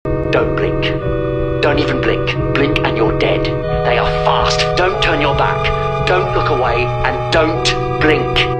Don't blink. Don't even blink. Blink and you're dead. They are fast. Don't turn your back. Don't look away and don't blink.